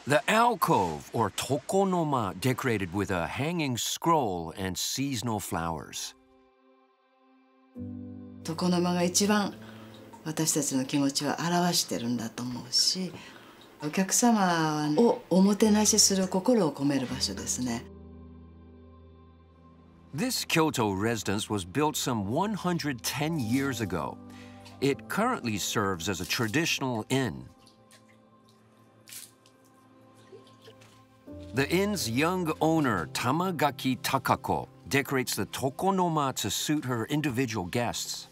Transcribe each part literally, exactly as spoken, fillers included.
The alcove, or tokonoma, decorated with a hanging scroll and seasonal flowers. 床の間が一番私たちの気持ちを表してるんだと思うし、お客様をおもてなしする心を込める場所ですね。 This Kyoto residence was built some one hundred ten years ago. It currently serves as a traditional inn. The inn's young owner, Tamagaki Takako, decorates the tokonoma to suit her individual guests.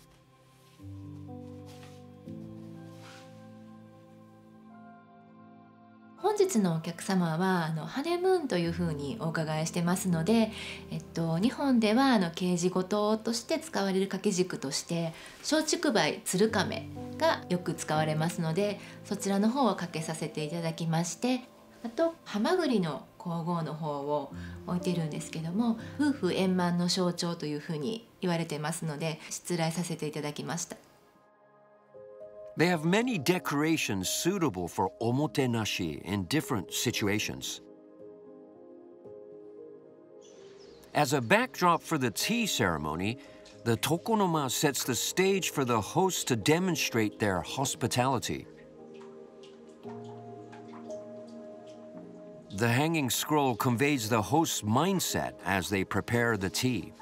本日のお客様はあのハネムーンというふうにお伺いしてますので、えっと、日本ではあの慶事ごととして使われる掛け軸として松竹梅鶴亀がよく使われますので、そちらの方をかけさせていただきまして、あとハマグリの香合の方を置いているんですけども、夫婦円満の象徴というふうに言われてますので、しつらえさせていただきました。 They have many decorations suitable for omotenashi in different situations. As a backdrop for the tea ceremony, the tokonoma sets the stage for the hosts to demonstrate their hospitality. The hanging scroll conveys the host's mindset as they prepare the tea.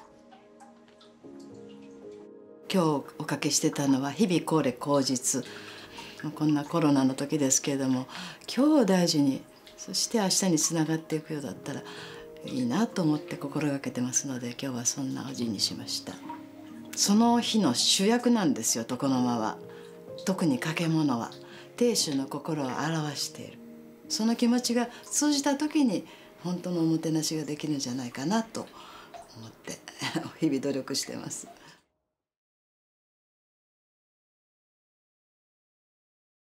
今日おかけしてたのは日々これ口実。こんなコロナの時ですけれども、今日を大事に、そして明日につながっていくようだったらいいなと思って心がけてますので、今日はそんな字にしました。その日の主役なんですよ、床の間は。特に掛物は亭主の心を表している。その気持ちが通じた時に本当のおもてなしができるんじゃないかなと思って日々努力してます。